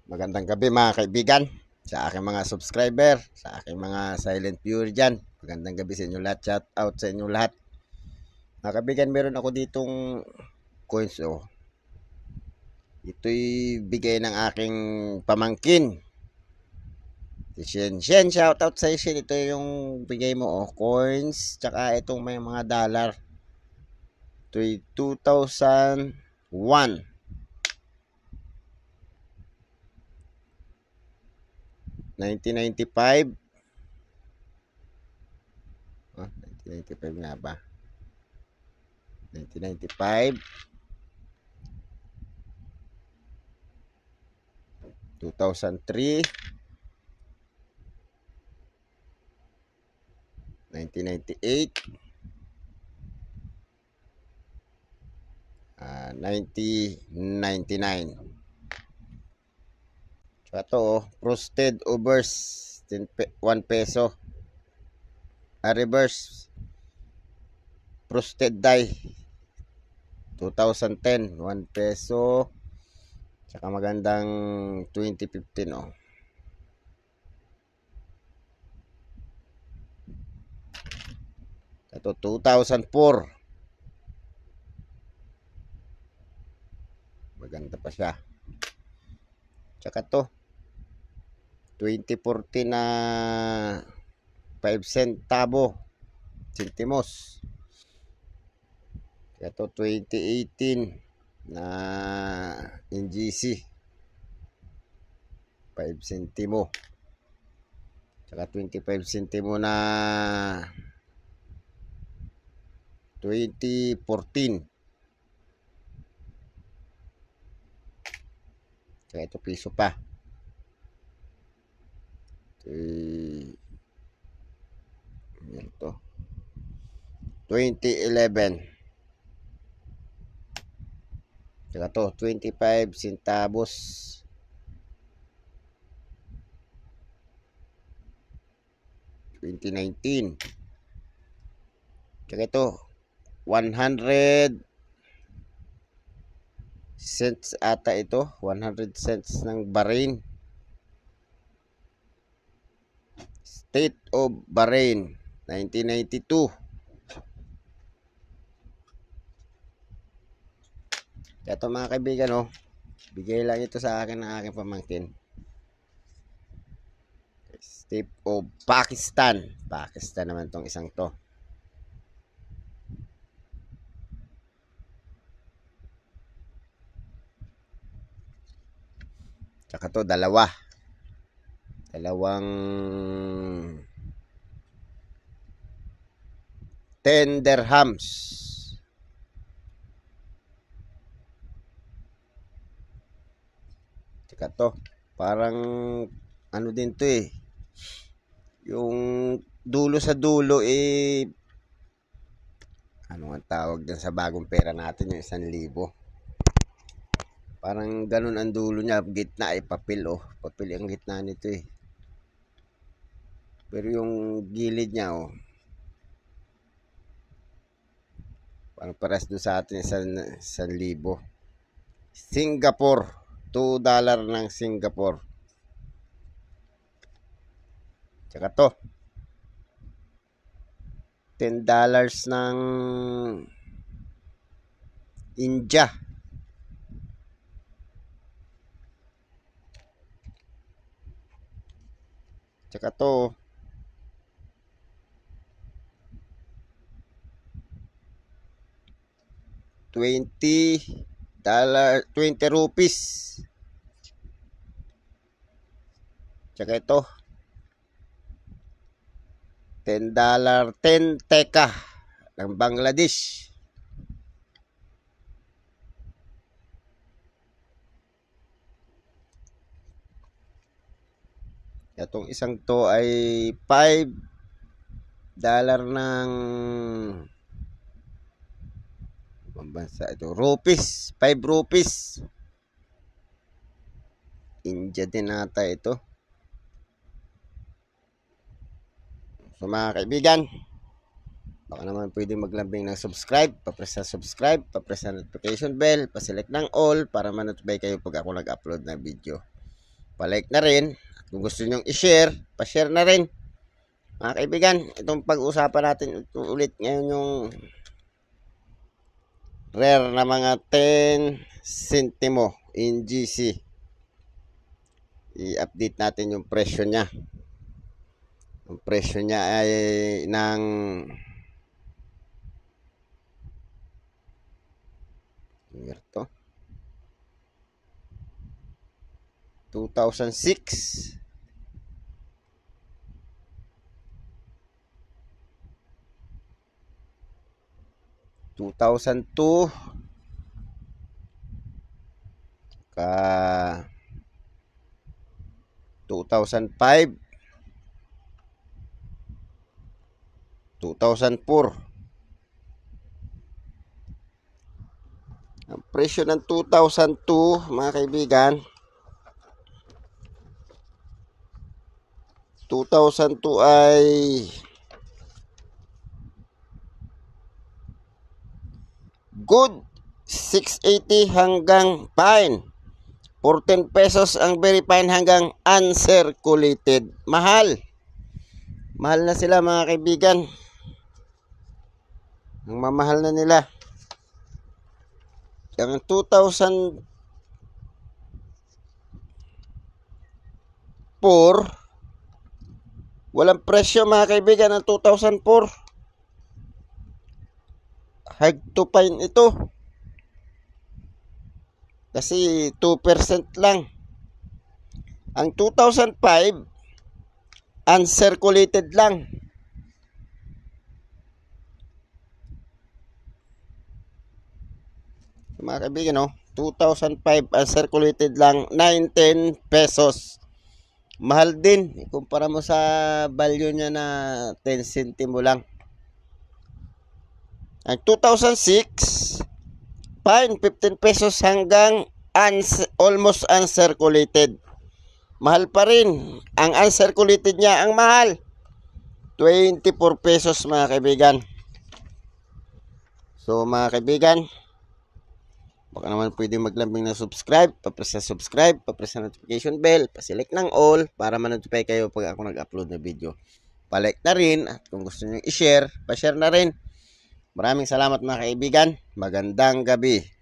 Magandang gabi mga kaibigan, sa aking mga subscriber, sa aking mga silent viewer dyan. Magandang gabi sa inyo lahat, shout out sa inyo lahat. Mga kaibigan, meron ako ditong coins Ito'y bigay ng aking pamangkin. Si Shen, shout out sa Shen. Ito yung bigay mo coins, tsaka itong may mga dollar. Ito'y 2001. 1995. 1995 nga ba? 1995, 2003, 1998, 1999. So ito frosted overs 1 peso. Reverse frosted die 2010 1 peso. Saka magandang 2015 Ito 2004. Maganda pa siya. Tsaka to 2014 na 5 centimos. Ito 2018 na NGC 5 centimo. Tsaka 25 centimo na 2014. Tsaka ito piso pa. Ito 2011. Tsaka to 25 centavos. 2019. Tsaka ito 100 cents ata ito. 100 cents ng Bahrain. State of Bahrain 1992. Ito mga kaibigan bigay lang ito sa akin ng aking pamangkin. State of Pakistan. Pakistan naman tong isang to. Tsaka to dalawang 10 dirhams. Tsaka to parang ano din to yung dulo sa dulo ano ang tawag dyan sa bagong pera natin, yung 1,000. Parang ganun ang dulo niya, gitna ay papel papel ang gitna nito pero yung gilid niya parang pares doon sa atin 1,000. Singapore, $2 ng Singapore. Tsaka to $10 ng India. Tsaka to $20, 20 rupees. Tsaka ito $10, 10 teka ng Bangladesh. Itong isang to ay $5 ng bansa ito, rupees, 5 rupees. India din ata ito. So mga kaibigan, baka naman pwede maglambing ng subscribe, papress na subscribe, papress na notification bell, paselect ng all para ma-notify kayo pag ako nag-upload na video. palike na rin. At kung gusto nyo i-share, pa-share na rin. Mga kaibigan, itong pag-usapan natin ito ulit ngayon yung rare na mga 10 centimo in GC. I-update natin yung presyo niya. Ang presyo niya ay ng to 2006, 2002, ka 2005, 2004. Ang presyo ng 2002, mga kaibigan, 2002 ay good 680 hanggang fine. 14 pesos ang very fine hanggang uncirculated. Mahal. Mahal na sila, mga kaibigan. Ang mamahal na nila. Ang 2004, walang presyo, mga kaibigan, ng 2004. Hard to find ito. Kasi 2% lang. Ang 2005, uncirculated lang. Mga kaibigan, 2005 uncirculated lang, 19 pesos. Mahal din. Ikumpara mo sa value niya na 10 centimo lang. Ang 2006, fine, 15 pesos hanggang almost uncirculated. Mahal pa rin. Ang uncirculated niya, ang mahal. 24 pesos, mga kaibigan. So, mga kaibigan, baka naman pwedeng maglambing na subscribe, papress na subscribe, papress na notification bell, paselect ng all para ma-notify kayo pag ako nag-upload na video. Palike na rin, at kung gusto nyo i-share, pa-share na rin. Maraming salamat, mga kaibigan. Magandang gabi.